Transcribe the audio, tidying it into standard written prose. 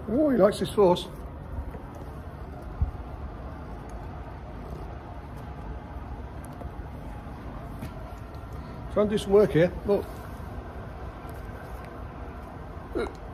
Oh, he likes his force. Trying to do some work here. Look.